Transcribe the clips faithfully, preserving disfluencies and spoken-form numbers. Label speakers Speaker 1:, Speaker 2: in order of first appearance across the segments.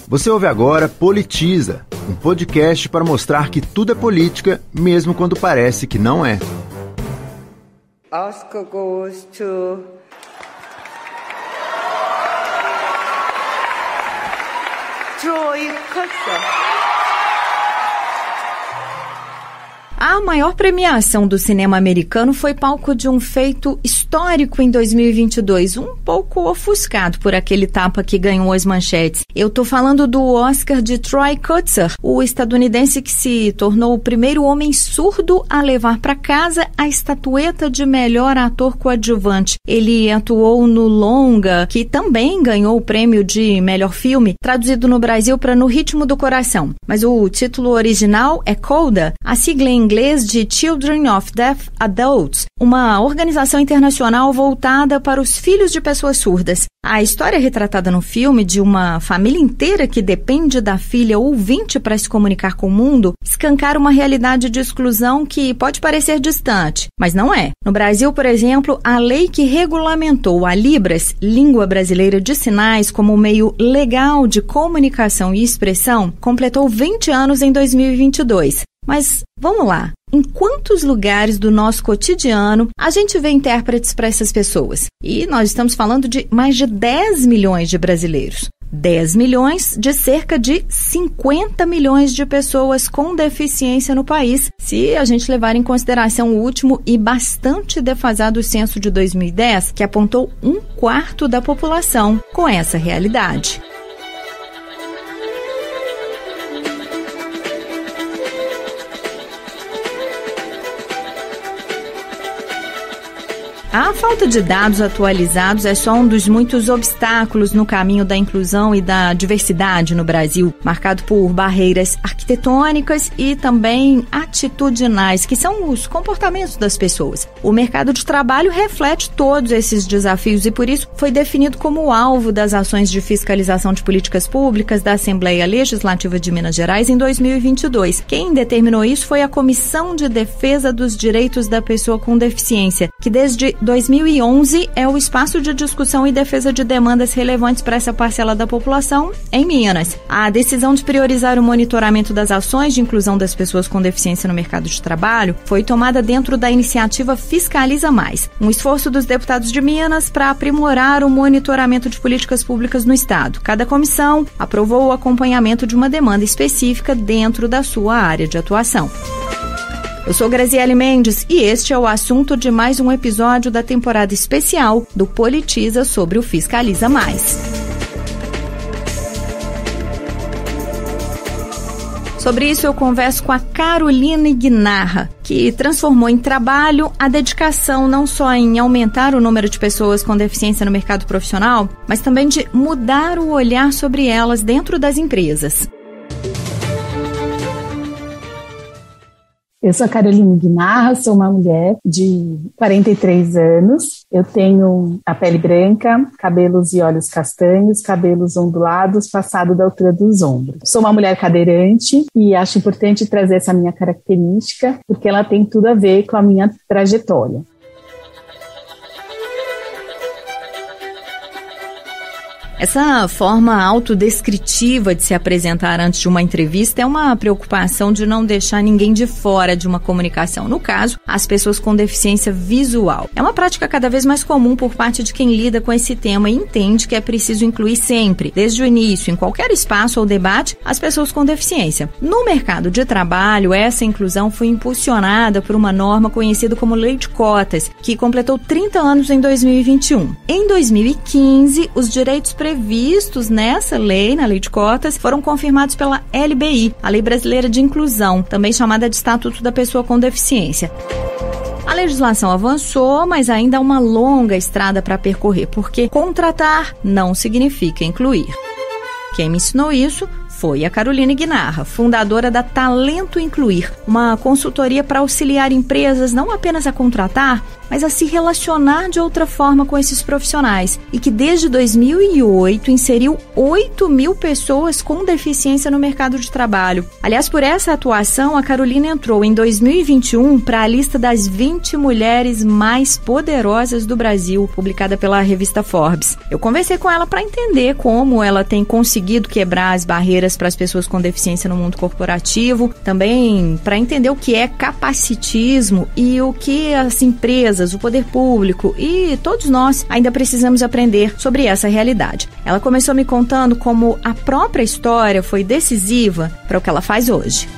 Speaker 1: Você ouve agora Politiza, um podcast para mostrar que tudo é política, mesmo quando parece que não é.
Speaker 2: Oscar goes to... Troy Kotsur.
Speaker 3: A maior premiação do cinema americano foi palco de um feito histórico em dois mil e vinte e dois, um pouco ofuscado por aquele tapa que ganhou as manchetes. Eu tô falando do Oscar de Troy Kotsur, o estadunidense que se tornou o primeiro homem surdo a levar para casa a estatueta de melhor ator coadjuvante. Ele atuou no longa, que também ganhou o prêmio de melhor filme, traduzido no Brasil para No Ritmo do Coração. Mas o título original é CODA, a sigla em inglês de Children of Deaf Adults, uma organização internacional voltada para os filhos de pessoas surdas. A história retratada no filme de uma família inteira que depende da filha ouvinte para se comunicar com o mundo escancara uma realidade de exclusão que pode parecer distante, mas não é. No Brasil, por exemplo, a lei que regulamentou a Libras, língua brasileira de sinais, como meio legal de comunicação e expressão, completou vinte anos em dois mil e vinte e dois. Mas vamos lá, em quantos lugares do nosso cotidiano a gente vê intérpretes para essas pessoas? E nós estamos falando de mais de dez milhões de brasileiros. dez milhões de cerca de cinquenta milhões de pessoas com deficiência no país, se a gente levar em consideração o último e bastante defasado censo de dois mil e dez, que apontou um quarto da população com essa realidade. A falta de dados atualizados é só um dos muitos obstáculos no caminho da inclusão e da diversidade no Brasil, marcado por barreiras arquitetônicas e também atitudinais, que são os comportamentos das pessoas. O mercado de trabalho reflete todos esses desafios e, por isso, foi definido como alvo das ações de fiscalização de políticas públicas da Assembleia Legislativa de Minas Gerais em dois mil e vinte e dois. Quem determinou isso foi a Comissão de Defesa dos Direitos da Pessoa com Deficiência, que desde dois mil e onze é o espaço de discussão e defesa de demandas relevantes para essa parcela da população em Minas. A decisão de priorizar o monitoramento das ações de inclusão das pessoas com deficiência no mercado de trabalho foi tomada dentro da iniciativa Fiscaliza Mais, um esforço dos deputados de Minas para aprimorar o monitoramento de políticas públicas no estado. Cada comissão aprovou o acompanhamento de uma demanda específica dentro da sua área de atuação. Eu sou Graziele Mendes e este é o assunto de mais um episódio da temporada especial do Politiza sobre o Fiscaliza Mais. Sobre isso eu converso com a Caroline Guinarra, que transformou em trabalho a dedicação não só em aumentar o número de pessoas com deficiência no mercado profissional, mas também de mudar o olhar sobre elas dentro das empresas.
Speaker 4: Eu sou a Caroline Guinarra, sou uma mulher de quarenta e três anos. Eu tenho a pele branca, cabelos e olhos castanhos, cabelos ondulados, passado da altura dos ombros. Sou uma mulher cadeirante e acho importante trazer essa minha característica, porque ela tem tudo a ver com a minha trajetória.
Speaker 3: Essa forma autodescritiva de se apresentar antes de uma entrevista é uma preocupação de não deixar ninguém de fora de uma comunicação. No caso, as pessoas com deficiência visual. É uma prática cada vez mais comum por parte de quem lida com esse tema e entende que é preciso incluir sempre, desde o início, em qualquer espaço ou debate, as pessoas com deficiência. No mercado de trabalho, essa inclusão foi impulsionada por uma norma conhecida como Lei de Cotas, que completou trinta anos em dois mil e vinte e um. Em dois mil e quinze, os direitos previstos nessa lei, na Lei de Cotas, foram confirmados pela L B I, a Lei Brasileira de Inclusão, também chamada de Estatuto da Pessoa com Deficiência. A legislação avançou, mas ainda há uma longa estrada para percorrer, porque contratar não significa incluir. Quem me ensinou isso foi a Caroline Guinarra, fundadora da Talento Incluir, uma consultoria para auxiliar empresas não apenas a contratar, mas a se relacionar de outra forma com esses profissionais e que desde dois mil e oito inseriu oito mil pessoas com deficiência no mercado de trabalho. Aliás, por essa atuação, a Carolina entrou em dois mil e vinte e um para a lista das vinte mulheres mais poderosas do Brasil, publicada pela revista Forbes. Eu conversei com ela para entender como ela tem conseguido quebrar as barreiras para as pessoas com deficiência no mundo corporativo, também para entender o que é capacitismo e o que as empresas, o poder público e todos nós ainda precisamos aprender sobre essa realidade. Ela começou me contando como a própria história foi decisiva para o que ela faz hoje.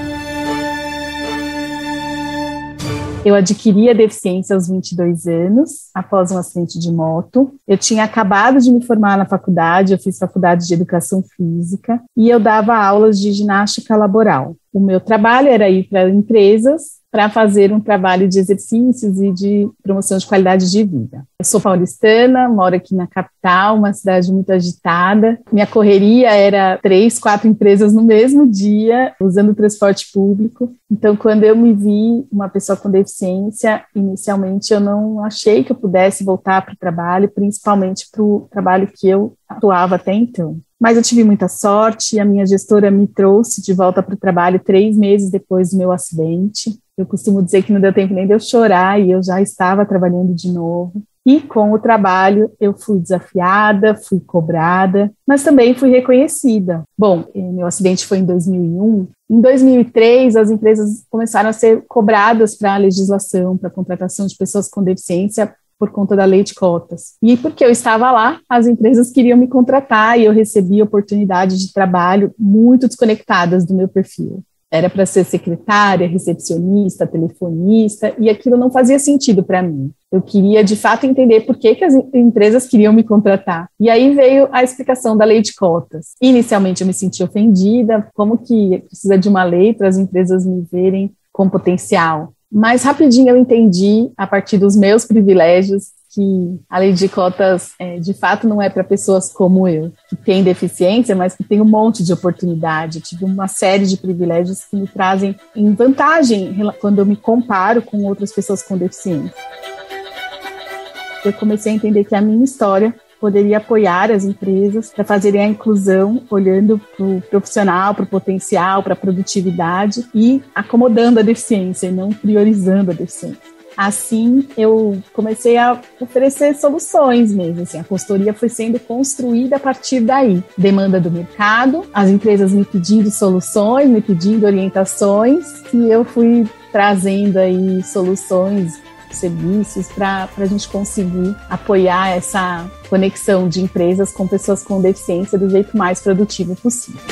Speaker 4: Eu adquiri a deficiência aos vinte e dois anos, após um acidente de moto. Eu tinha acabado de me formar na faculdade, eu fiz faculdade de educação física e eu dava aulas de ginástica laboral. O meu trabalho era ir para empresas para fazer um trabalho de exercícios e de promoção de qualidade de vida. Eu sou paulistana, moro aqui na capital, uma cidade muito agitada. Minha correria era três, quatro empresas no mesmo dia, usando o transporte público. Então, quando eu me vi uma pessoa com deficiência, inicialmente eu não achei que eu pudesse voltar para o trabalho, principalmente para o trabalho que eu atuava até então. Mas eu tive muita sorte, a minha gestora me trouxe de volta para o trabalho três meses depois do meu acidente. Eu costumo dizer que não deu tempo nem de eu chorar e eu já estava trabalhando de novo. E com o trabalho eu fui desafiada, fui cobrada, mas também fui reconhecida. Bom, meu acidente foi em dois mil e um. Em dois mil e três, as empresas começaram a ser cobradas para a legislação, para a contratação de pessoas com deficiência por conta da lei de cotas. E porque eu estava lá, as empresas queriam me contratar e eu recebi oportunidades de trabalho muito desconectadas do meu perfil. Era para ser secretária, recepcionista, telefonista, e aquilo não fazia sentido para mim. Eu queria, de fato, entender por que, que as empresas queriam me contratar. E aí veio a explicação da lei de cotas. Inicialmente eu me senti ofendida, como que precisa de uma lei para as empresas me verem com potencial. Mas rapidinho eu entendi, a partir dos meus privilégios, que a lei de cotas, é, de fato, não é para pessoas como eu, que têm deficiência, mas que têm um monte de oportunidade. Eu tive uma série de privilégios que me trazem em vantagem quando eu me comparo com outras pessoas com deficiência. Eu comecei a entender que a minha história poderia apoiar as empresas para fazerem a inclusão, olhando para o profissional, para o potencial, para a produtividade e acomodando a deficiência e não priorizando a deficiência. Assim, eu comecei a oferecer soluções mesmo, assim, a consultoria foi sendo construída a partir daí. Demanda do mercado, as empresas me pedindo soluções, me pedindo orientações, e eu fui trazendo aí soluções, serviços para a gente conseguir apoiar essa conexão de empresas com pessoas com deficiência do jeito mais produtivo possível.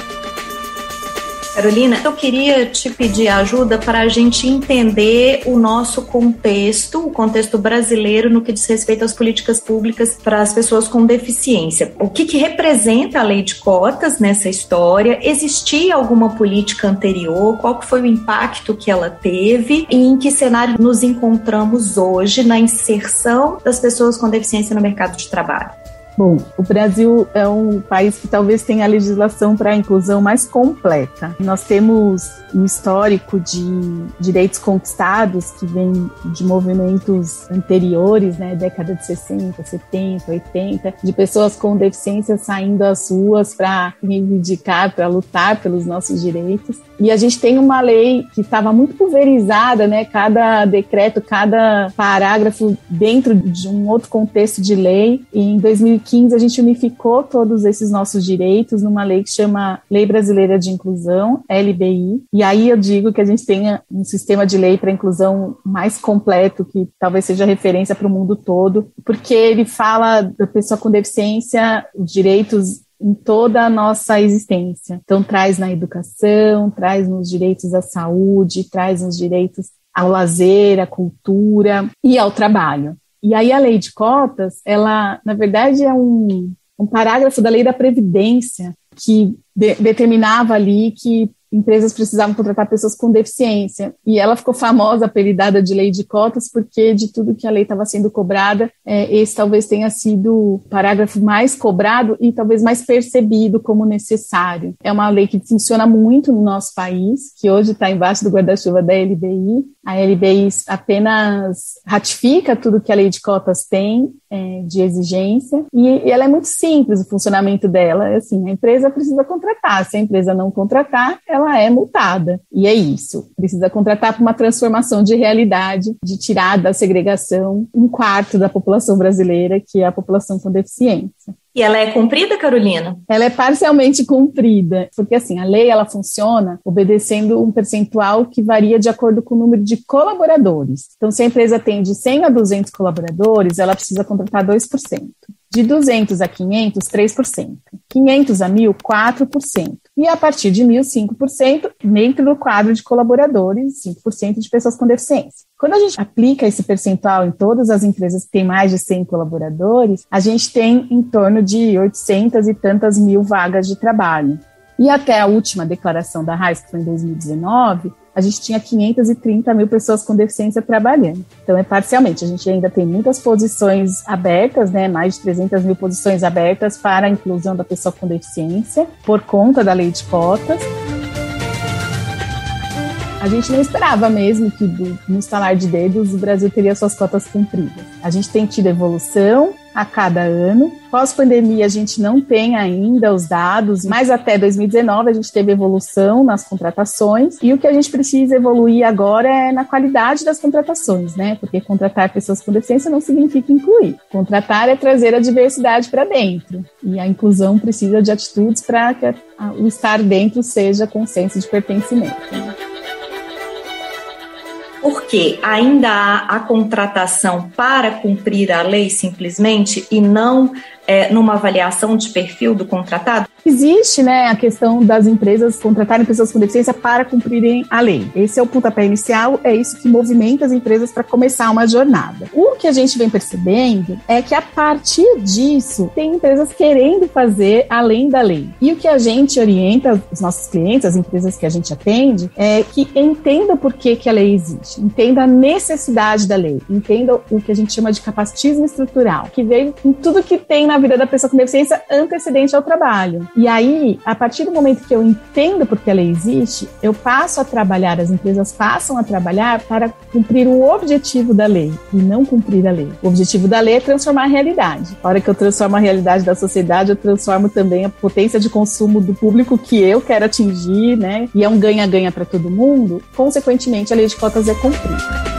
Speaker 3: Carolina, eu queria te pedir ajuda para a gente entender o nosso contexto, o contexto brasileiro no que diz respeito às políticas públicas para as pessoas com deficiência. O que, que representa a lei de cotas nessa história? Existia alguma política anterior? Qual que foi o impacto que ela teve? E em que cenário nos encontramos hoje na inserção das pessoas com deficiência no mercado de trabalho?
Speaker 4: Bom, o Brasil é um país que talvez tenha a legislação para a inclusão mais completa. Nós temos um histórico de direitos conquistados que vem de movimentos anteriores, né, década de sessenta, setenta, oitenta, de pessoas com deficiência saindo às ruas para reivindicar, para lutar pelos nossos direitos. E a gente tem uma lei que estava muito pulverizada, né, cada decreto, cada parágrafo dentro de um outro contexto de lei. E em dois mil e quinze a gente unificou todos esses nossos direitos numa lei que chama Lei Brasileira de Inclusão, L B I. E aí eu digo que a gente tenha um sistema de lei para inclusão mais completo, que talvez seja referência para o mundo todo, porque ele fala da pessoa com deficiência, os direitos em toda a nossa existência. Então traz na educação, traz nos direitos à saúde, traz nos direitos ao lazer, à cultura e ao trabalho. E aí a lei de cotas, ela, na verdade, é um, um parágrafo da lei da Previdência que de, determinava ali que empresas precisavam contratar pessoas com deficiência, e ela ficou famosa, apelidada de lei de cotas, porque de tudo que a lei estava sendo cobrada, é, esse talvez tenha sido o parágrafo mais cobrado e talvez mais percebido como necessário. É uma lei que funciona muito no nosso país, que hoje está embaixo do guarda-chuva da L B I. A L B I apenas ratifica tudo que a lei de cotas tem é, de exigência, e, e ela é muito simples, o funcionamento dela. É assim, a empresa precisa contratar, se a empresa não contratar, ela é multada. E é isso. Precisa contratar para uma transformação de realidade, de tirar da segregação um quarto da população brasileira, que é a população com deficiência.
Speaker 3: E ela é cumprida, Carolina?
Speaker 4: Ela é parcialmente cumprida, porque assim, a lei ela funciona obedecendo um percentual que varia de acordo com o número de colaboradores. Então, se a empresa tem de cem a duzentos colaboradores, ela precisa contratar dois por cento. De duzentos a quinhentos, três por cento. quinhentos a mil, quatro por cento. E a partir de mil, cinco por cento, dentro do quadro de colaboradores, cinco por cento de pessoas com deficiência. Quando a gente aplica esse percentual em todas as empresas que têm mais de cem colaboradores, a gente tem em torno de oitocentas e tantas mil vagas de trabalho. E até a última declaração da R A I S, que foi em dois mil e dezenove, a gente tinha quinhentas e trinta mil pessoas com deficiência trabalhando. Então, é parcialmente. A gente ainda tem muitas posições abertas, né? Mais de trezentas mil posições abertas para a inclusão da pessoa com deficiência, por conta da lei de cotas. A gente não esperava mesmo que, do, no estalar de dedos, o Brasil teria suas cotas cumpridas. A gente tem tido evolução a cada ano. Pós-pandemia, a gente não tem ainda os dados, mas até dois mil e dezenove a gente teve evolução nas contratações, e o que a gente precisa evoluir agora é na qualidade das contratações, né? Porque contratar pessoas com deficiência não significa incluir. Contratar é trazer a diversidade para dentro, e a inclusão precisa de atitudes para que a, a, o estar dentro seja com senso de pertencimento.
Speaker 3: Porque ainda há a contratação para cumprir a lei simplesmente e não é, numa avaliação de perfil do contratado?
Speaker 4: Existe, né, a questão das empresas contratarem pessoas com deficiência para cumprirem a lei. Esse é o pontapé inicial, é isso que movimenta as empresas para começar uma jornada. O que a gente vem percebendo é que a partir disso tem empresas querendo fazer além da lei. E o que a gente orienta os nossos clientes, as empresas que a gente atende, é que entenda por que, que a lei existe, entenda a necessidade da lei, entenda o que a gente chama de capacitismo estrutural, que vem em tudo que tem na vida da pessoa com deficiência antecedente ao trabalho. E aí, a partir do momento que eu entendo por que a lei existe, eu passo a trabalhar, as empresas passam a trabalhar para cumprir o objetivo da lei e não cumprir a lei. O objetivo da lei é transformar a realidade. A hora que eu transformo a realidade da sociedade, eu transformo também a potência de consumo do público que eu quero atingir, né? E é um ganha-ganha para todo mundo. Consequentemente, a lei de cotas é cumprida.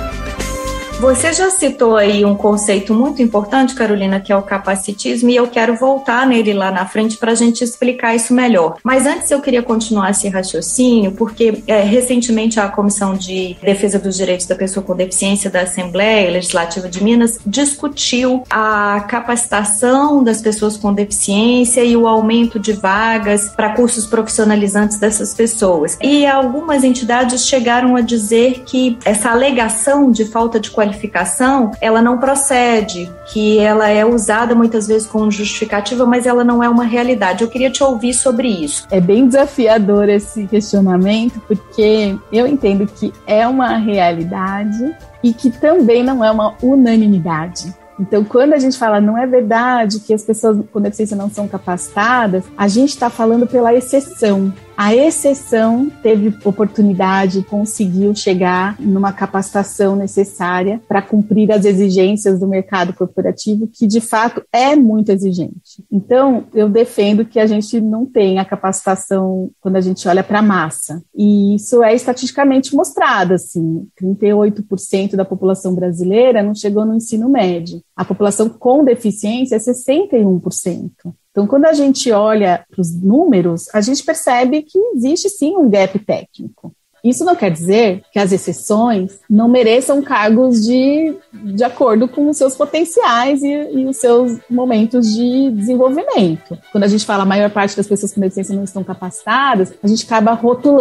Speaker 3: Você já citou aí um conceito muito importante, Carolina, que é o capacitismo, e eu quero voltar nele lá na frente para a gente explicar isso melhor. Mas antes eu queria continuar esse raciocínio, porque é, recentemente a Comissão de Defesa dos Direitos da Pessoa com Deficiência da Assembleia Legislativa de Minas discutiu a capacitação das pessoas com deficiência e o aumento de vagas para cursos profissionalizantes dessas pessoas. E algumas entidades chegaram a dizer que essa alegação de falta de qualificação qualificação, ela não procede, que ela é usada muitas vezes como justificativa, mas ela não é uma realidade. Eu queria te ouvir sobre isso.
Speaker 4: É bem desafiador esse questionamento, porque eu entendo que é uma realidade e que também não é uma unanimidade. Então, quando a gente fala não é verdade que as pessoas com deficiência não são capacitadas, a gente está falando pela exceção. A exceção teve oportunidade, conseguiu chegar numa capacitação necessária para cumprir as exigências do mercado corporativo, que de fato é muito exigente. Então, eu defendo que a gente não tem a capacitação quando a gente olha para a massa. E isso é estatisticamente mostrado, assim, trinta e oito por cento da população brasileira não chegou no ensino médio. A população com deficiência é sessenta e um por cento. Então, quando a gente olha para os números, a gente percebe que existe sim um gap técnico. Isso não quer dizer que as exceções não mereçam cargos de, de acordo com os seus potenciais e, e os seus momentos de desenvolvimento. Quando a gente fala a maior parte das pessoas com deficiência não estão capacitadas, a gente acaba rotulando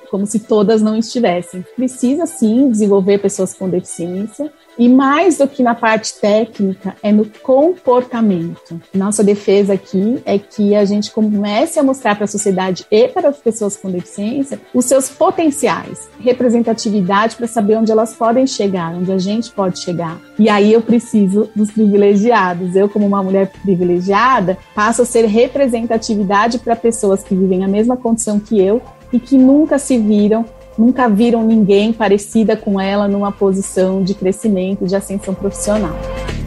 Speaker 4: como se todas não estivessem. Precisa, sim, desenvolver pessoas com deficiência, e mais do que na parte técnica, é no comportamento. Nossa defesa aqui é que a gente comece a mostrar para a sociedade e para as pessoas com deficiência os seus potenciais, representatividade para saber onde elas podem chegar, onde a gente pode chegar. E aí eu preciso dos privilegiados. Eu, como uma mulher privilegiada, passo a ser representatividade para pessoas que vivem a mesma condição que eu e que nunca se viram Nunca viram ninguém parecida com ela numa posição de crescimento, de ascensão profissional.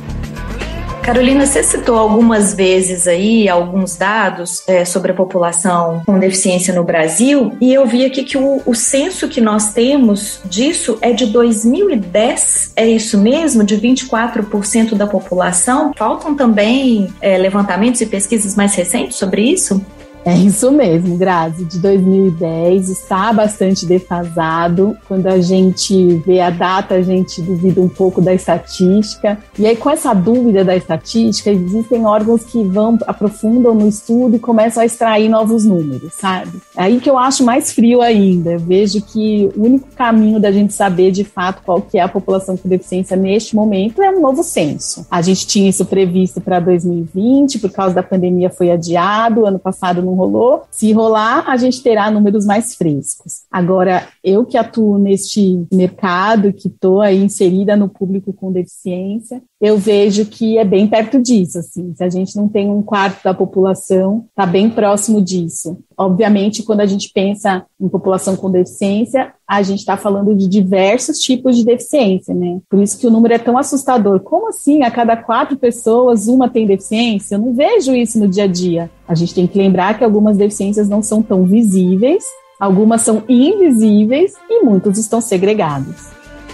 Speaker 3: Carolina, você citou algumas vezes aí alguns dados é, sobre a população com deficiência no Brasil, e eu vi aqui que o, o censo que nós temos disso é de dois mil e dez, é isso mesmo? De vinte e quatro por cento da população? Faltam também é, levantamentos e pesquisas mais recentes sobre isso?
Speaker 4: É isso mesmo, Grazi, de dois mil e dez, está bastante defasado. Quando a gente vê a data, a gente duvida um pouco da estatística. E aí, com essa dúvida da estatística, existem órgãos que vão, aprofundam no estudo e começam a extrair novos números, sabe? É aí que eu acho mais frio ainda. Eu vejo que o único caminho da gente saber, de fato, qual que é a população com deficiência neste momento é um novo censo. A gente tinha isso previsto para dois mil e vinte, por causa da pandemia foi adiado, ano passado não rolou. Se rolar, a gente terá números mais frescos. Agora, eu que atuo neste mercado, que estou aí inserida no público com deficiência, eu vejo que é bem perto disso, assim. Se a gente não tem um quarto da população, está bem próximo disso. Obviamente, quando a gente pensa em população com deficiência, a gente está falando de diversos tipos de deficiência, né? Por isso que o número é tão assustador. Como assim? A cada quatro pessoas, uma tem deficiência? Eu não vejo isso no dia a dia. A gente tem que lembrar que algumas deficiências não são tão visíveis, algumas são invisíveis e muitos estão segregados.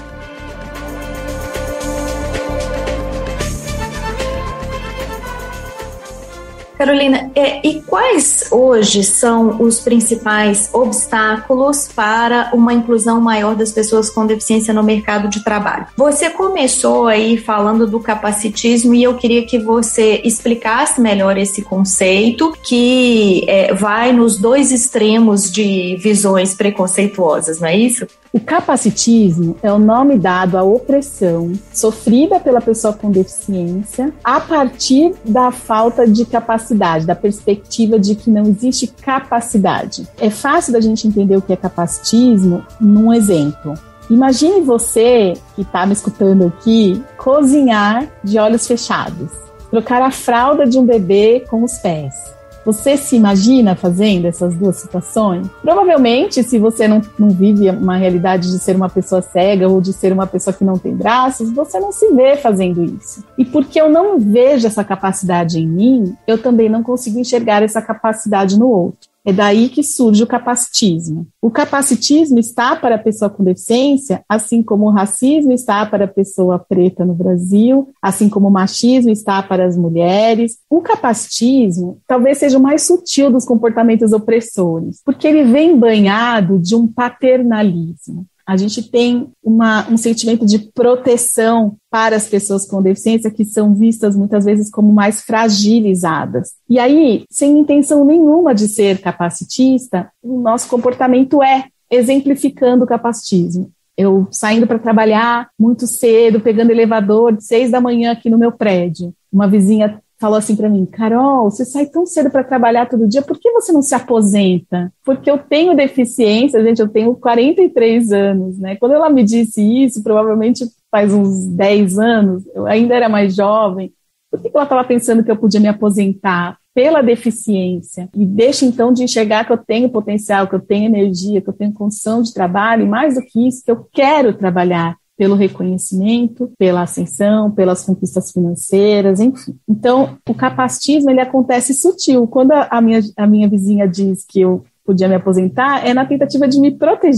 Speaker 3: Carolina, é, e quais hoje são os principais obstáculos para uma inclusão maior das pessoas com deficiência no mercado de trabalho? Você começou aí falando do capacitismo e eu queria que você explicasse melhor esse conceito que é, vai nos dois extremos de visões preconceituosas, não é isso?
Speaker 4: O capacitismo é o nome dado à opressão sofrida pela pessoa com deficiência a partir da falta de capacidade, da perspectiva de que não existe capacidade. É fácil da gente entender o que é capacitismo num exemplo. Imagine você, que está me escutando aqui, cozinhar de olhos fechados, trocar a fralda de um bebê com os pés. Você se imagina fazendo essas duas situações? Provavelmente, se você não, não vive uma realidade de ser uma pessoa cega ou de ser uma pessoa que não tem braços, você não se vê fazendo isso. E porque eu não vejo essa capacidade em mim, eu também não consigo enxergar essa capacidade no outro. É daí que surge o capacitismo. O capacitismo está para a pessoa com deficiência, assim como o racismo está para a pessoa preta no Brasil, assim como o machismo está para as mulheres. O capacitismo talvez seja o mais sutil dos comportamentos opressores, porque ele vem banhado de um paternalismo. A gente tem uma, um sentimento de proteção para as pessoas com deficiência que são vistas muitas vezes como mais fragilizadas. E aí, sem intenção nenhuma de ser capacitista, o nosso comportamento é exemplificando o capacitismo. Eu saindo para trabalhar muito cedo, pegando elevador de seis da manhã aqui no meu prédio. Uma vizinha falou assim para mim: Carol, você sai tão cedo para trabalhar todo dia, por que você não se aposenta? Porque eu tenho deficiência, gente, eu tenho quarenta e três anos, né? Quando ela me disse isso, provavelmente faz uns dez anos, eu ainda era mais jovem, por que ela estava pensando que eu podia me aposentar? Pela deficiência. E deixa então de enxergar que eu tenho potencial, que eu tenho energia, que eu tenho condição de trabalho, e mais do que isso, que eu quero trabalhar. Pelo reconhecimento, pela ascensão, pelas conquistas financeiras, enfim. Então, o capacitismo, ele acontece sutil. Quando a minha, a minha vizinha diz que eu podia me aposentar, é na tentativa de me proteger.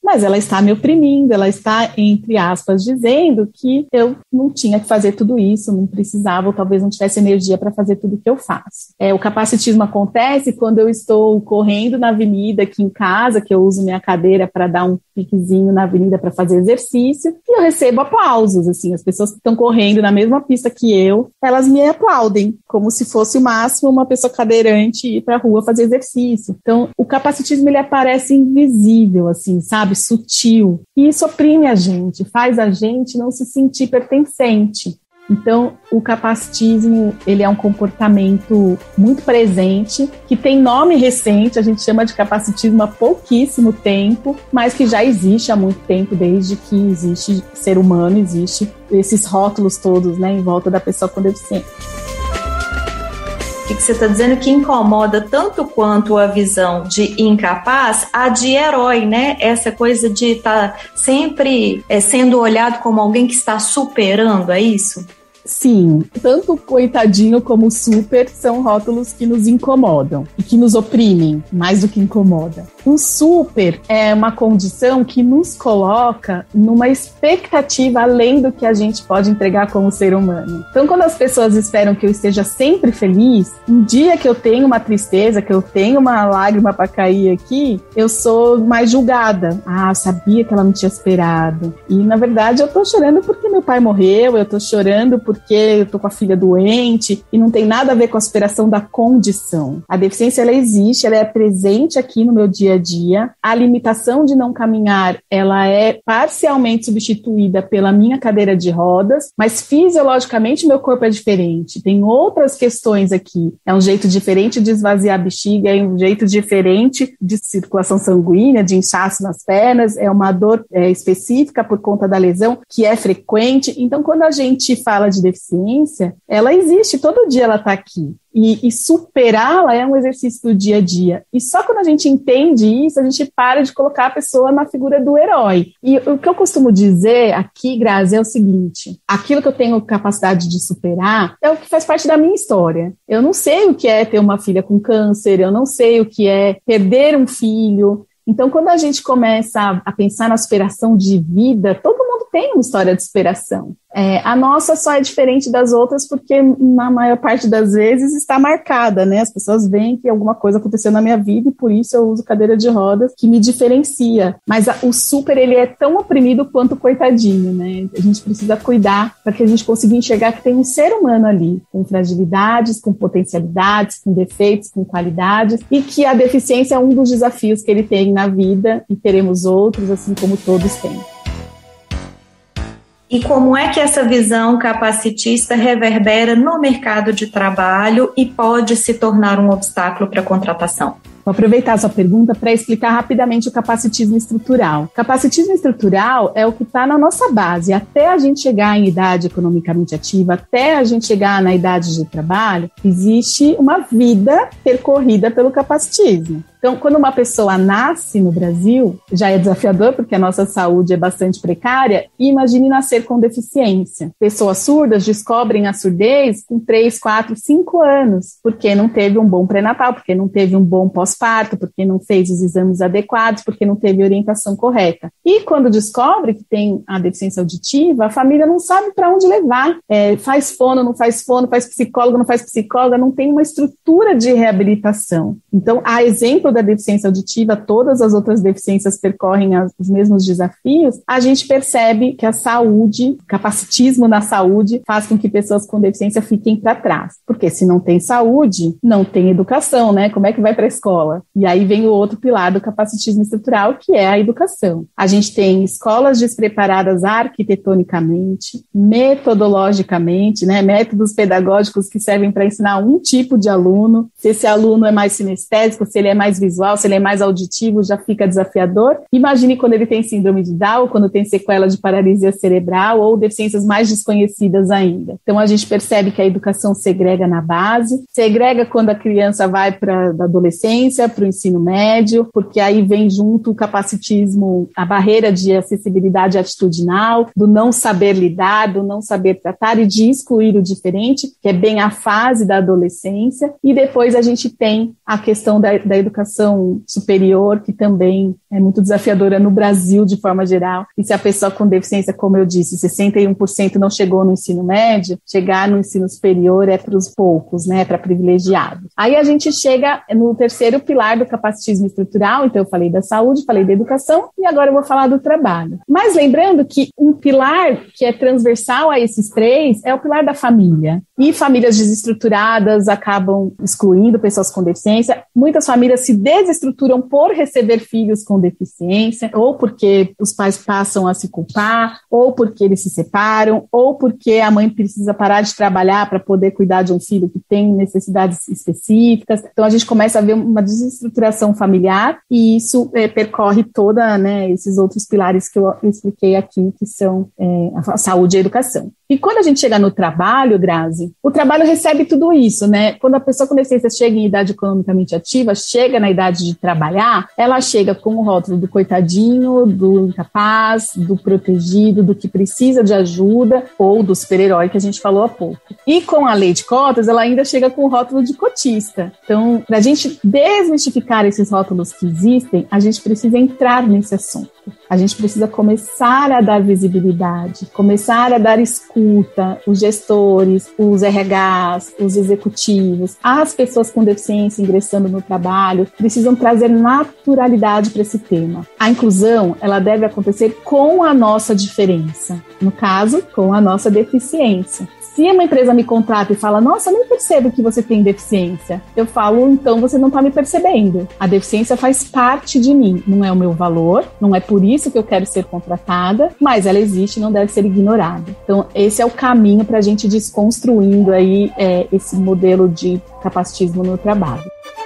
Speaker 4: mas ela está me oprimindo, ela está, entre aspas, dizendo que eu não tinha que fazer tudo isso, não precisava, ou talvez não tivesse energia para fazer tudo que eu faço. É, o capacitismo acontece quando eu estou correndo na avenida aqui em casa, que eu uso minha cadeira para dar um piquezinho na avenida para fazer exercício, e eu recebo aplausos, assim, as pessoas que estão correndo na mesma pista que eu, elas me aplaudem, como se fosse o máximo uma pessoa cadeirante ir para a rua fazer exercício. Então, o capacitismo, ele aparece invisível, assim, sabe, sutil, e isso oprime a gente, faz a gente não se sentir pertencente. Então, o capacitismo, ele é um comportamento muito presente, que tem nome recente, a gente chama de capacitismo há pouquíssimo tempo, mas que já existe há muito tempo, desde que existe ser humano, existe esses rótulos todos, né, em volta da pessoa com deficiência.
Speaker 3: O que, que você está dizendo que incomoda tanto quanto a visão de incapaz, a de herói, né? Essa coisa de estar tá sempre é, sendo olhado como alguém que está superando, é isso?
Speaker 4: Sim, tanto coitadinho como super são rótulos que nos incomodam e que nos oprimem, mais do que incomoda. O super é uma condição que nos coloca numa expectativa além do que a gente pode entregar como ser humano. Então, quando as pessoas esperam que eu esteja sempre feliz, um dia que eu tenho uma tristeza, que eu tenho uma lágrima para cair aqui, eu sou mais julgada. Ah, eu sabia que ela não tinha esperado. E, na verdade, eu tô chorando porque meu pai morreu, eu tô chorando porque porque eu tô com a filha doente, e não tem nada a ver com a superação da condição. A deficiência, ela existe, ela é presente aqui no meu dia a dia. A limitação de não caminhar, ela é parcialmente substituída pela minha cadeira de rodas, mas fisiologicamente meu corpo é diferente. Tem outras questões aqui. É um jeito diferente de esvaziar a bexiga, é um jeito diferente de circulação sanguínea, de inchaço nas pernas, é uma dor é, específica por conta da lesão, que é frequente. Então, quando a gente fala de deficiência, ela existe, todo dia ela está aqui. E, e superá-la é um exercício do dia a dia. E só quando a gente entende isso, a gente para de colocar a pessoa na figura do herói. E o que eu costumo dizer aqui, Grazi, é o seguinte: aquilo que eu tenho capacidade de superar é o que faz parte da minha história. Eu não sei o que é ter uma filha com câncer, eu não sei o que é perder um filho. Então, quando a gente começa a, a pensar na superação de vida, todo mundo tem uma história de superação. É, a nossa só é diferente das outras porque, na maior parte das vezes, está marcada, né? As pessoas veem que alguma coisa aconteceu na minha vida e por isso eu uso cadeira de rodas, que me diferencia. Mas a, o super, ele é tão oprimido quanto o coitadinho, né? A gente precisa cuidar para que a gente consiga enxergar que tem um ser humano ali, com fragilidades, com potencialidades, com defeitos, com qualidades, e que a deficiência é um dos desafios que ele tem na vida e teremos outros, assim como todos têm.
Speaker 3: E como é que essa visão capacitista reverbera no mercado de trabalho e pode se tornar um obstáculo para a contratação?
Speaker 4: Vou aproveitar a sua pergunta para explicar rapidamente o capacitismo estrutural. Capacitismo estrutural é o que está na nossa base. Até a gente chegar em idade economicamente ativa, até a gente chegar na idade de trabalho, existe uma vida percorrida pelo capacitismo. Então, quando uma pessoa nasce no Brasil, já é desafiador, porque a nossa saúde é bastante precária, e imagine nascer com deficiência. Pessoas surdas descobrem a surdez com três, quatro, cinco anos, porque não teve um bom pré-natal, porque não teve um bom pós-parto, porque não fez os exames adequados, porque não teve orientação correta. E quando descobre que tem a deficiência auditiva, a família não sabe para onde levar. É, faz fono, não faz fono, faz psicólogo, não faz psicóloga, não tem uma estrutura de reabilitação. Então, a exemplo da deficiência auditiva, todas as outras deficiências percorrem as, os mesmos desafios, a gente percebe que a saúde, capacitismo na saúde, faz com que pessoas com deficiência fiquem para trás. Porque se não tem saúde, não tem educação, né? Como é que vai para a escola? E aí vem o outro pilar do capacitismo estrutural, que é a educação. A gente tem escolas despreparadas arquitetonicamente, metodologicamente, né? Métodos pedagógicos que servem para ensinar um tipo de aluno. Se esse aluno é mais sinestésico, se ele é mais visual, se ele é mais auditivo, já fica desafiador. Imagine quando ele tem síndrome de Down, quando tem sequela de paralisia cerebral ou deficiências mais desconhecidas ainda. Então, a gente percebe que a educação segrega na base, segrega quando a criança vai para a adolescência, para o ensino médio, porque aí vem junto o capacitismo, a barreira de acessibilidade atitudinal, do não saber lidar, do não saber tratar e de excluir o diferente, que é bem a fase da adolescência. E depois a gente tem a questão da, da educação superior, que também é muito desafiadora no Brasil de forma geral, e se a pessoa com deficiência, como eu disse, sessenta e um por cento não chegou no ensino médio, chegar no ensino superior é para os poucos, né, para privilegiados. Aí a gente chega no terceiro pilar do capacitismo estrutural, então eu falei da saúde, falei da educação, e agora eu vou falar do trabalho. Mas lembrando que um pilar que é transversal a esses três é o pilar da família. E famílias desestruturadas acabam excluindo pessoas com deficiência. Muitas famílias se desestruturam por receber filhos com deficiência, ou porque os pais passam a se culpar, ou porque eles se separam, ou porque a mãe precisa parar de trabalhar para poder cuidar de um filho que tem necessidades específicas. Então a gente começa a ver uma desestruturação familiar, e isso é, percorre toda, né, esses outros pilares que eu expliquei aqui, que são é, a saúde e a educação. E quando a gente chega no trabalho, Grazi, o trabalho recebe tudo isso, né? Quando a pessoa com deficiência chega em idade economicamente ativa, chega na idade de trabalhar, ela chega com o rótulo do coitadinho, do incapaz, do protegido, do que precisa de ajuda, ou do super-herói que a gente falou há pouco. E com a lei de cotas, ela ainda chega com o rótulo de cotista. Então, para a gente desmistificar esses rótulos que existem, a gente precisa entrar nesse assunto. A gente precisa começar a dar visibilidade, começar a dar escuta, os gestores, os R Hs, os executivos, as pessoas com deficiência ingressando no trabalho, precisam trazer naturalidade para esse tema. A inclusão, ela deve acontecer com a nossa diferença, no caso, com a nossa deficiência. Se uma empresa me contrata e fala, nossa, eu nem percebo que você tem deficiência, eu falo, então você não está me percebendo. A deficiência faz parte de mim, não é o meu valor, não é por isso que eu quero ser contratada, mas ela existe e não deve ser ignorada. Então, esse é o caminho para a gente desconstruindo aí, é, esse modelo de capacitismo no trabalho.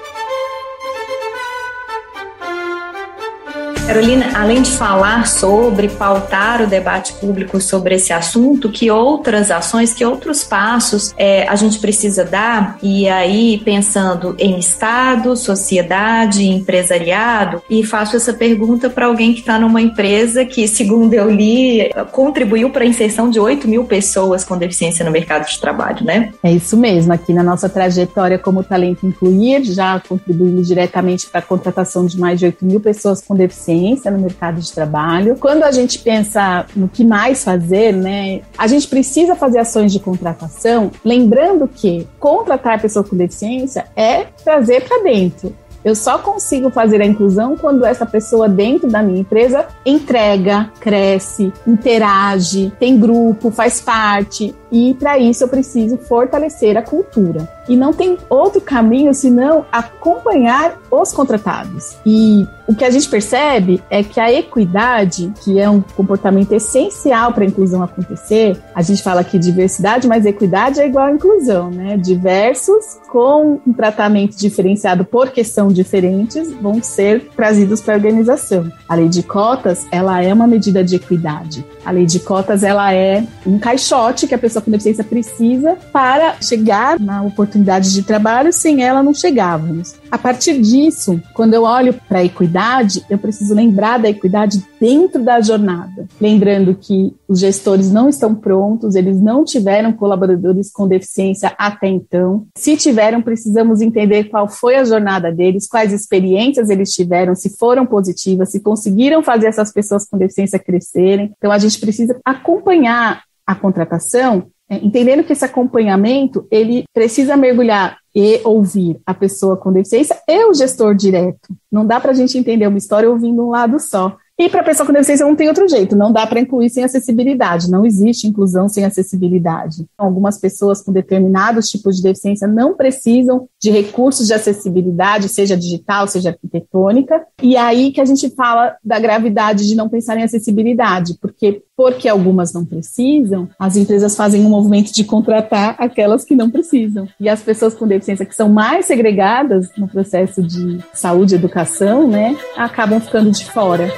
Speaker 3: Carolina, além de falar sobre, pautar o debate público sobre esse assunto, que outras ações, que outros passos é, a gente precisa dar? E aí, pensando em Estado, sociedade, empresariado, e faço essa pergunta para alguém que está numa empresa que, segundo eu li, contribuiu para a inserção de oito mil pessoas com deficiência no mercado de trabalho, né?
Speaker 4: É isso mesmo. Aqui na nossa trajetória como Talento Incluir, já contribuímos diretamente para a contratação de mais de oito mil pessoas com deficiência no mercado de trabalho. Quando a gente pensa no que mais fazer, né, a gente precisa fazer ações de contratação, lembrando que contratar pessoa com deficiência é trazer para dentro. Eu só consigo fazer a inclusão quando essa pessoa dentro da minha empresa entrega, cresce, interage, tem grupo, faz parte. E para isso eu preciso fortalecer a cultura. E não tem outro caminho senão acompanhar os contratados. E o que a gente percebe é que a equidade, que é um comportamento essencial para a inclusão acontecer, a gente fala aqui diversidade, mas equidade é igual a inclusão, né? Diversos com um tratamento diferenciado porque são diferentes vão ser trazidos para a organização. A lei de cotas, ela é uma medida de equidade. A lei de cotas, ela é um caixote que a pessoa com deficiência precisa para chegar na oportunidade de trabalho, sem ela não chegávamos. A partir disso, quando eu olho para a equidade, eu preciso lembrar da equidade dentro da jornada. Lembrando que os gestores não estão prontos, eles não tiveram colaboradores com deficiência até então. Se tiveram, precisamos entender qual foi a jornada deles, quais experiências eles tiveram, se foram positivas, se conseguiram fazer essas pessoas com deficiência crescerem. Então, a gente precisa acompanhar a contratação, entendendo que esse acompanhamento, ele precisa mergulhar e ouvir a pessoa com deficiência e o gestor direto. Não dá para a gente entender uma história ouvindo um lado só. E para a pessoa com deficiência não tem outro jeito, não dá para incluir sem acessibilidade, não existe inclusão sem acessibilidade. Algumas pessoas com determinados tipos de deficiência não precisam de recursos de acessibilidade, seja digital, seja arquitetônica, e aí que a gente fala da gravidade de não pensar em acessibilidade, porque porque algumas não precisam, as empresas fazem um movimento de contratar aquelas que não precisam. E as pessoas com deficiência que são mais segregadas no processo de saúde e educação, né, acabam ficando de fora.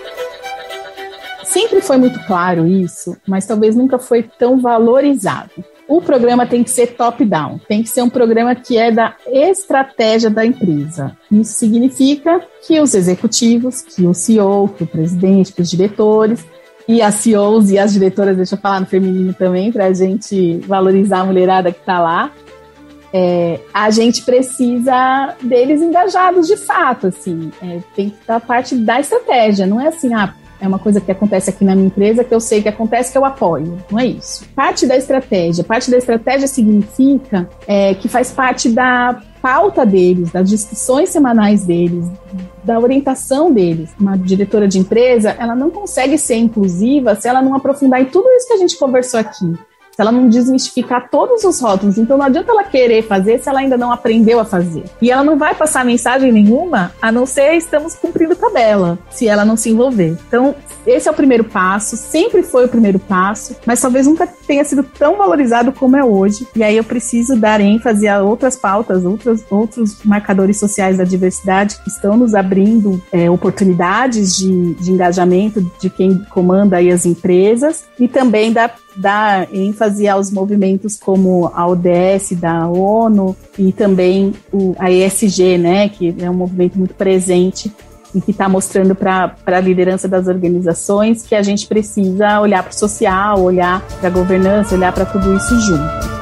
Speaker 4: Sempre foi muito claro isso, mas talvez nunca foi tão valorizado. O programa tem que ser top-down, tem que ser um programa que é da estratégia da empresa. Isso significa que os executivos, que o C E O, que o presidente, que os diretores, e as C E Os e as diretoras, deixa eu falar no feminino também, para a gente valorizar a mulherada que está lá, é, a gente precisa deles engajados de fato, assim, é, tem que estar parte da estratégia, não é assim, ah, é uma coisa que acontece aqui na minha empresa, que eu sei que acontece, que eu apoio. Não é isso. Parte da estratégia. Parte da estratégia significa é, que faz parte da pauta deles, das discussões semanais deles, da orientação deles. Uma diretora de empresa, ela não consegue ser inclusiva se ela não aprofundar em tudo isso que a gente conversou aqui. Se ela não desmistificar todos os rótulos. Então não adianta ela querer fazer se ela ainda não aprendeu a fazer. E ela não vai passar mensagem nenhuma, a não ser estamos cumprindo tabela, se ela não se envolver. Então esse é o primeiro passo, sempre foi o primeiro passo, mas talvez nunca tenha sido tão valorizado como é hoje. E aí eu preciso dar ênfase a outras pautas, outros, outros marcadores sociais da diversidade que estão nos abrindo é, oportunidades de, de engajamento de quem comanda aí as empresas e também da dar ênfase aos movimentos como a O D S da ONU e também o, a E S G, né, que é um movimento muito presente e que está mostrando para a liderança das organizações que a gente precisa olhar para o social, olhar para a governança, olhar para tudo isso junto.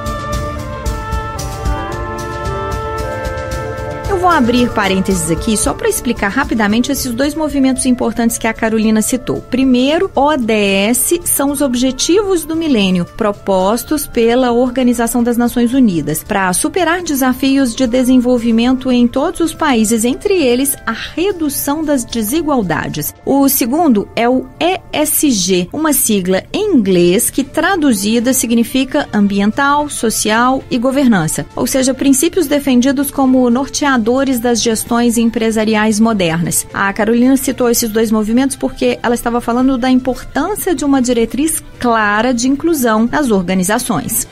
Speaker 3: Vou abrir parênteses aqui só para explicar rapidamente esses dois movimentos importantes que a Carolina citou. Primeiro, O D S são os Objetivos do Milênio, propostos pela Organização das Nações Unidas, para superar desafios de desenvolvimento em todos os países, entre eles a redução das desigualdades. O segundo é o E S G, uma sigla em inglês que traduzida significa ambiental, social e governança, ou seja, princípios defendidos como norteadores das gestões empresariais modernas. A Carolina citou esses dois movimentos porque ela estava falando da importância de uma diretriz clara de inclusão nas organizações.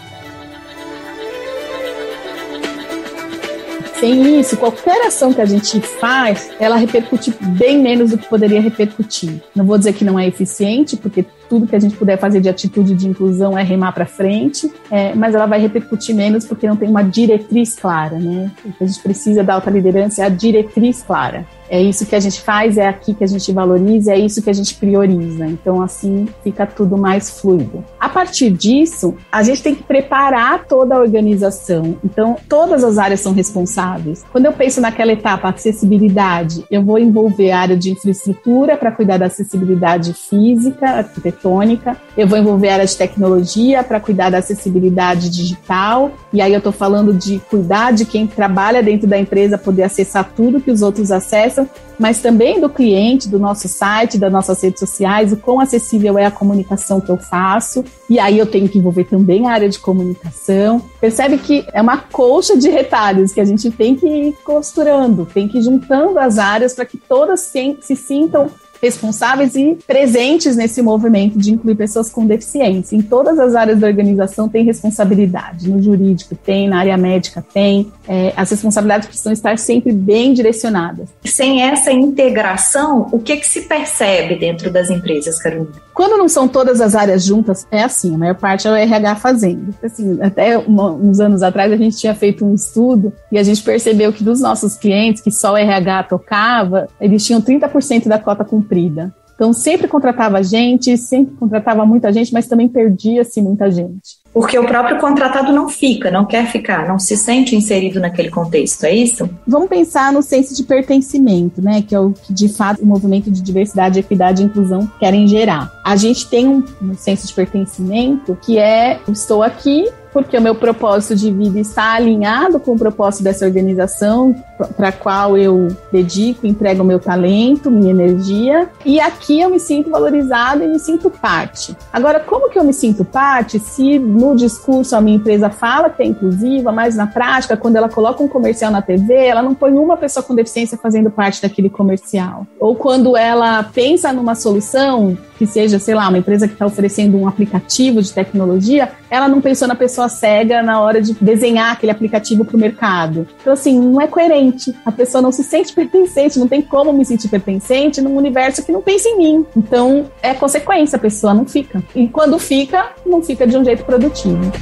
Speaker 4: Sem isso, qualquer ação que a gente faz, ela repercute bem menos do que poderia repercutir. Não vou dizer que não é eficiente, porque tudo que a gente puder fazer de atitude de inclusão é remar para frente, é, mas ela vai repercutir menos porque não tem uma diretriz clara, né? O que a gente precisa da alta liderança é a diretriz clara. É isso que a gente faz, é aqui que a gente valoriza, é isso que a gente prioriza. Então, assim, fica tudo mais fluido. A partir disso, a gente tem que preparar toda a organização. Então, todas as áreas são responsáveis. Quando eu penso naquela etapa, acessibilidade, eu vou envolver a área de infraestrutura para cuidar da acessibilidade física, arquitetônica. Eu vou envolver a área de tecnologia para cuidar da acessibilidade digital. E aí eu estou falando de cuidar de quem trabalha dentro da empresa, poder acessar tudo que os outros acessam, mas também do cliente, do nosso site, das nossas redes sociais, o quão acessível é a comunicação que eu faço. E aí eu tenho que envolver também a área de comunicação. Percebe que é uma colcha de retalhos que a gente tem que ir costurando, tem que ir juntando as áreas para que todas se, se sintam responsáveis e presentes nesse movimento de incluir pessoas com deficiência. Em todas as áreas da organização tem responsabilidade. No jurídico tem, na área médica tem. É, as responsabilidades precisam estar sempre bem direcionadas.
Speaker 5: Sem essa integração, o que, que se percebe dentro das empresas, Carolina?
Speaker 4: Quando não são todas as áreas juntas, é assim, a maior parte é o R H fazendo. Assim, até uma, uns anos atrás a gente tinha feito um estudo e a gente percebeu que dos nossos clientes, que só o R H tocava, eles tinham trinta por cento da cota cumprida. Então sempre contratava gente, sempre contratava muita gente, mas também perdia-se muita gente.
Speaker 5: Porque o próprio contratado não fica, não quer ficar, não se sente inserido naquele contexto, é isso?
Speaker 4: Vamos pensar no senso de pertencimento, né? Que é o que, de fato, o movimento de diversidade, equidade e inclusão querem gerar. A gente tem um, um senso de pertencimento que é, estou aqui porque o meu propósito de vida está alinhado com o propósito dessa organização para a qual eu dedico, entrego o meu talento, minha energia, e aqui eu me sinto valorizado e me sinto parte. Agora, como que eu me sinto parte se no discurso a minha empresa fala que é inclusiva, mas na prática, quando ela coloca um comercial na T V, ela não põe uma pessoa com deficiência fazendo parte daquele comercial? Ou quando ela pensa numa solução, que seja, sei lá, uma empresa que está oferecendo um aplicativo de tecnologia, ela não pensou na pessoa cega na hora de desenhar aquele aplicativo para o mercado. Então, assim, não é coerente. A pessoa não se sente pertencente, não tem como me sentir pertencente num universo que não pensa em mim. Então, é consequência, a pessoa não fica. E quando fica, não fica de um jeito produtivo.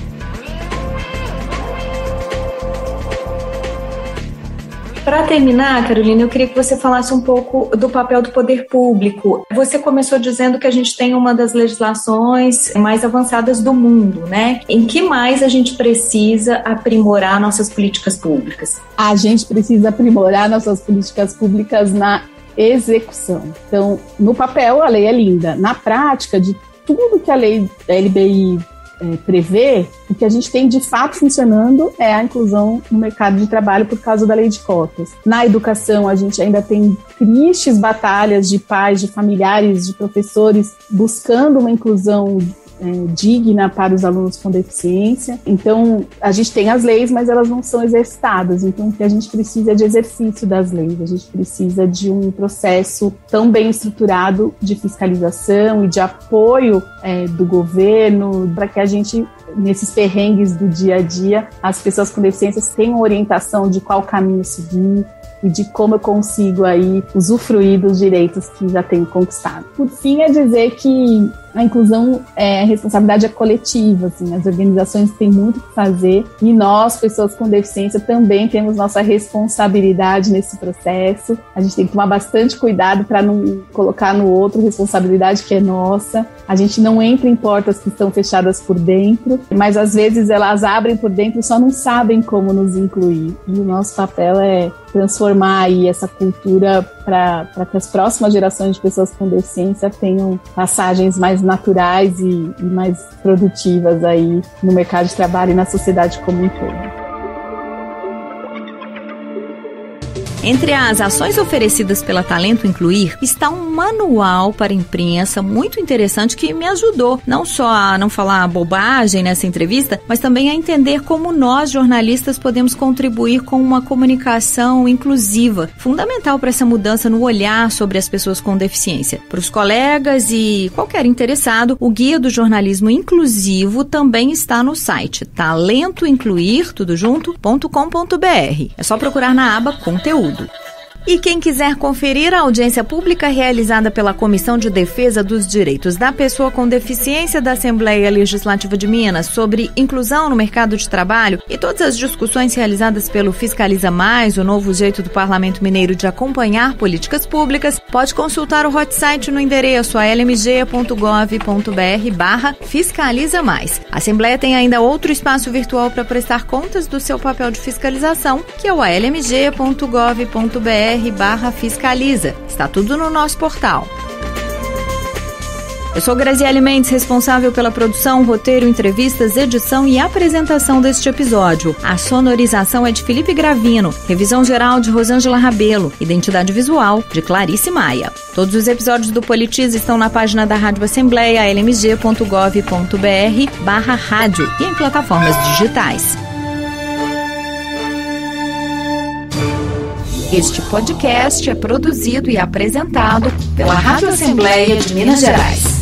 Speaker 5: Para terminar, Carolina, eu queria que você falasse um pouco do papel do poder público. Você começou dizendo que a gente tem uma das legislações mais avançadas do mundo, né? Em que mais a gente precisa aprimorar nossas políticas públicas?
Speaker 4: A gente precisa aprimorar nossas políticas públicas na execução. Então, no papel, a lei é linda. Na prática, de tudo que a lei da L B I é, prevê, o que a gente tem de fato funcionando é a inclusão no mercado de trabalho por causa da lei de cotas. Na educação, a gente ainda tem tristes batalhas de pais, de familiares, de professores buscando uma inclusão É, digna para os alunos com deficiência. Então, a gente tem as leis, mas elas não são exercitadas. Então, o que a gente precisa é de exercício das leis. A gente precisa de um processo tão bem estruturado de fiscalização e de apoio é, do governo para que a gente, nesses perrengues do dia a dia, as pessoas com deficiências tenham orientação de qual caminho seguir e de como eu consigo aí usufruir dos direitos que já tenho conquistado. Por fim, é dizer que a inclusão, é, a responsabilidade é coletiva, assim, as organizações têm muito o que fazer e nós, pessoas com deficiência, também temos nossa responsabilidade nesse processo. A gente tem que tomar bastante cuidado para não colocar no outro responsabilidade que é nossa. A gente não entra em portas que estão fechadas por dentro, mas às vezes elas abrem por dentro e só não sabem como nos incluir. E o nosso papel é transformar aí essa cultura para que as próximas gerações de pessoas com deficiência tenham passagens mais naturais e, e mais produtivas aí no mercado de trabalho e na sociedade como um todo.
Speaker 3: Entre as ações oferecidas pela Talento Incluir está um manual para a imprensa muito interessante que me ajudou não só a não falar bobagem nessa entrevista, mas também a entender como nós, jornalistas, podemos contribuir com uma comunicação inclusiva, fundamental para essa mudança no olhar sobre as pessoas com deficiência. Para os colegas e qualquer interessado, o Guia do Jornalismo Inclusivo também está no site talento incluir tudo junto ponto com ponto b r. É só procurar na aba Conteúdo. E quem quiser conferir a audiência pública realizada pela Comissão de Defesa dos Direitos da Pessoa com Deficiência da Assembleia Legislativa de Minas sobre inclusão no mercado de trabalho e todas as discussões realizadas pelo Fiscaliza Mais, o novo jeito do Parlamento Mineiro de acompanhar políticas públicas, pode consultar o hot site no endereço a l m g ponto gov ponto b r barra Fiscaliza Mais. A Assembleia tem ainda outro espaço virtual para prestar contas do seu papel de fiscalização, que é o a l m g ponto gov ponto b r barra Fiscaliza. Está tudo no nosso portal. Eu sou Graziele Mendes, responsável pela produção, roteiro, entrevistas, edição e apresentação deste episódio. A sonorização é de Felipe Gravino, revisão geral de Rosângela Rabelo, identidade visual de Clarice Maia. Todos os episódios do Politiza estão na página da Rádio Assembleia, l m g ponto gov ponto b r barra rádio e em plataformas digitais. Este podcast é produzido e apresentado pela Rádio Assembleia de Minas Gerais.